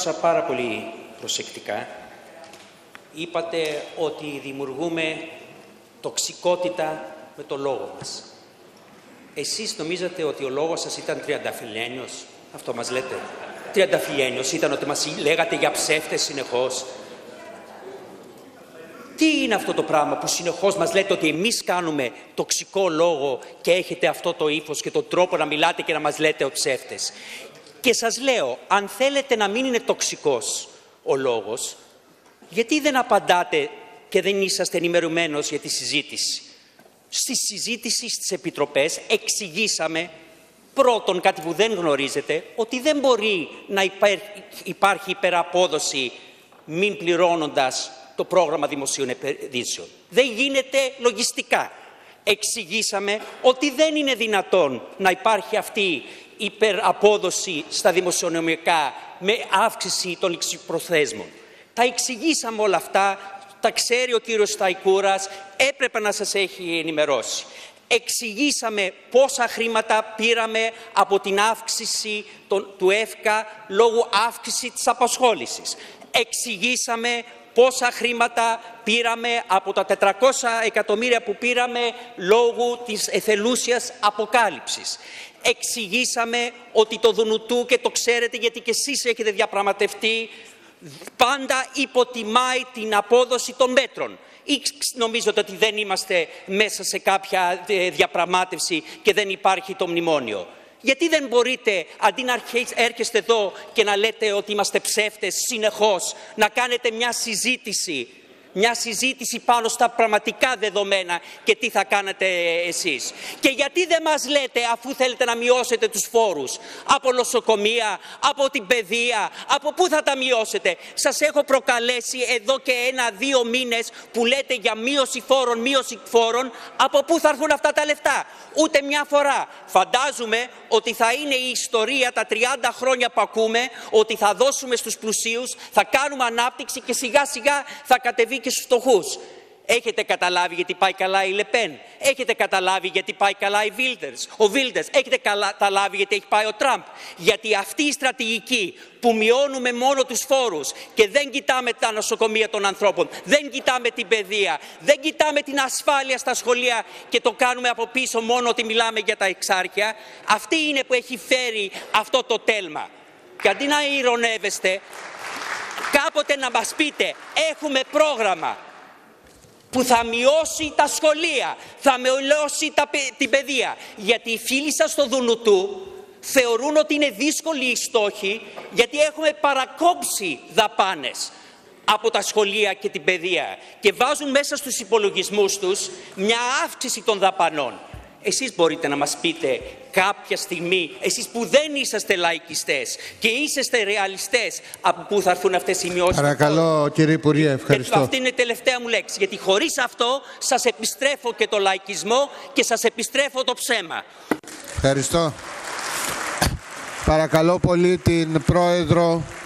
άκουσα πάρα πολύ προσεκτικά. Είπατε ότι δημιουργούμε τοξικότητα με το λόγο μας. Εσείς νομίζατε ότι ο λόγος σας ήταν τριανταφυλλένιος? Αυτό μας λέτε. Τριανταφυλλένιος ήταν ότι μας λέγατε για ψεύτες συνεχώς. Τι είναι αυτό το πράγμα που συνεχώς μας λέτε ότι εμείς κάνουμε τοξικό λόγο και έχετε αυτό το ύφος και τον τρόπο να μιλάτε και να μας λέτε ο ψεύτες? Και σας λέω, αν θέλετε να μην είναι τοξικός ο λόγος, γιατί δεν απαντάτε και δεν είσαστε ενημερωμένος για τη συζήτηση? Στη συζήτηση στις επιτροπές εξηγήσαμε πρώτον κάτι που δεν γνωρίζετε, ότι δεν μπορεί να υπάρχει υπεραπόδοση μην πληρώνοντας το πρόγραμμα δημοσίων επενδύσεων. Δεν γίνεται λογιστικά. Εξηγήσαμε ότι δεν είναι δυνατόν να υπάρχει αυτή η υπεραπόδοση στα δημοσιονομικά με αύξηση των ληξιπροθέσμων. Τα εξηγήσαμε όλα αυτά, τα ξέρει ο κύριος Σταϊκούρας, έπρεπε να σας έχει ενημερώσει. Εξηγήσαμε πόσα χρήματα πήραμε από την αύξηση του ΕΦΚΑ λόγω αύξηση της απασχόλησης. Εξηγήσαμε πόσα χρήματα πήραμε από τα 400 εκατομμύρια που πήραμε λόγω της εθελούσιας αποκάλυψης. Εξηγήσαμε ότι το Δουνουτού, και το ξέρετε γιατί και εσείς έχετε διαπραγματευτεί, πάντα υποτιμάει την απόδοση των μέτρων. Ή νομίζετε ότι δεν είμαστε μέσα σε κάποια διαπραγμάτευση και δεν υπάρχει το μνημόνιο? Γιατί δεν μπορείτε, αντί να έρχεστε εδώ και να λέτε ότι είμαστε ψεύτες συνεχώς, να κάνετε μια συζήτηση πάνω στα πραγματικά δεδομένα και τι θα κάνετε εσείς? Και γιατί δεν μας λέτε, αφού θέλετε να μειώσετε τους φόρους, από νοσοκομεία, από την παιδεία, από πού θα τα μειώσετε? Σας έχω προκαλέσει εδώ και 1-2 μήνες που λέτε για μείωση φόρων, από πού θα έρθουν αυτά τα λεφτά? Ούτε μια φορά. Φαντάζομαι ότι θα είναι η ιστορία τα 30 χρόνια που ακούμε, ότι θα δώσουμε στους πλουσίους, θα κάνουμε ανάπτυξη και σιγά σιγά θα κατεβεί και στους φτωχούς. Έχετε καταλάβει γιατί πάει καλά η Λεπέν? Έχετε καταλάβει γιατί πάει καλά ο Βίλντερς? Έχετε καταλάβει γιατί έχει πάει ο Τραμπ? Γιατί αυτή η στρατηγική που μειώνουμε μόνο τους φόρους και δεν κοιτάμε τα νοσοκομεία των ανθρώπων, δεν κοιτάμε την παιδεία, δεν κοιτάμε την ασφάλεια στα σχολεία και το κάνουμε από πίσω μόνο ότι μιλάμε για τα εξάρχεια, αυτή είναι που έχει φέρει αυτό το τέλμα. Και αντί να ειρωνεύεστε, κάποτε να μας πείτε, έχουμε πρόγραμμα που θα μειώσει τα σχολεία, θα μειώσει την παιδεία. Γιατί οι φίλοι σας στο Δουνουτού θεωρούν ότι είναι δύσκολοι οι στόχοι, γιατί έχουμε παρακόψει δαπάνες από τα σχολεία και την παιδεία και βάζουν μέσα στους υπολογισμούς τους μια αύξηση των δαπανών. Εσείς μπορείτε να μας πείτε κάποια στιγμή, εσείς που δεν είσαστε λαϊκιστές και είσαστε ρεαλιστές, από πού θα έρθουν αυτές οι μειώσεις? Παρακαλώ κύριε Υπουργέ, ευχαριστώ. Αυτή είναι η τελευταία μου λέξη, γιατί χωρίς αυτό σας επιστρέφω και το λαϊκισμό και σας επιστρέφω το ψέμα. Ευχαριστώ. Παρακαλώ πολύ την Πρόεδρο